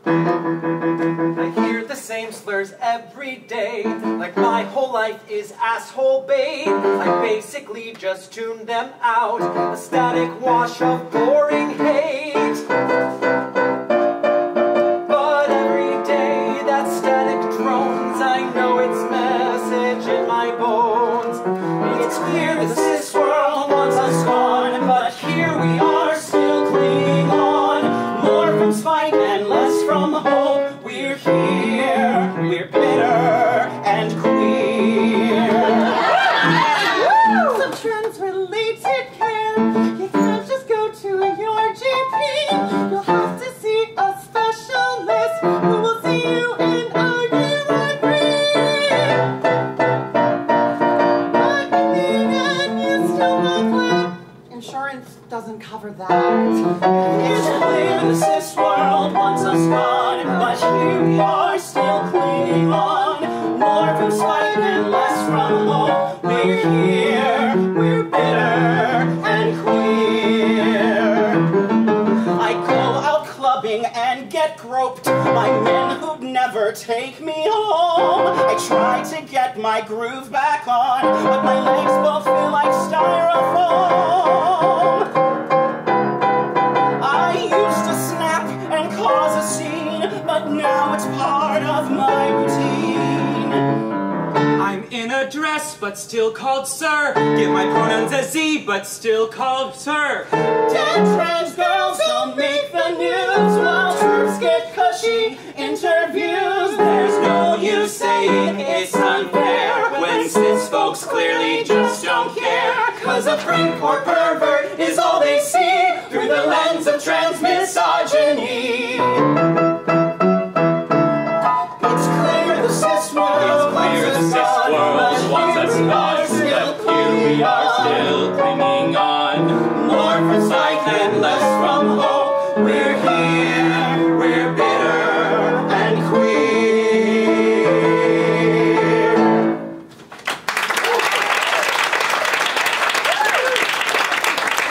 I hear the same slurs every day, like my whole life is asshole bait. I basically just tune them out, a static wash of boring hate. But every day that static drones, I know its message in my bones. It's clear that this world wants us gone, but here we are still clinging on. More from spite and less from hope. We're here, we're bitter and queer. Some trans-related care. You can't just go to your GP. You'll have to see a specialist who will see you in a year or three. But in the end, you still look like insurance doesn't cover that. It's clear the cis world wants us gone, but here we are still clinging on. More from spite and less from hope. We're here, we're bitter and queer. I go out clubbing and get groped by men who'd never take me home. I try to get my groove back on, but my legs both feel like styrofoam. I used to snap and cause a scene, but now it's part of my routine. I'm in a dress, but still called sir. Give my pronouns as Z, but still called sir. Dead trans girls don't make the news, while troops get cushy interviews. There's no use saying it's unfair when cis folks clearly just don't care. Cause a prank or pervert is all they see through the lens of trans misogyny.